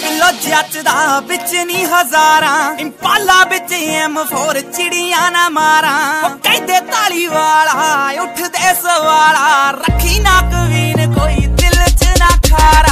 लो जचदा बिच नी हजारां इंपाला बिच M4 चिड़ियां ना मारा कहदे ताली वाला उठदे सवाला रखी ना कवीन कोई दिल च ना खारा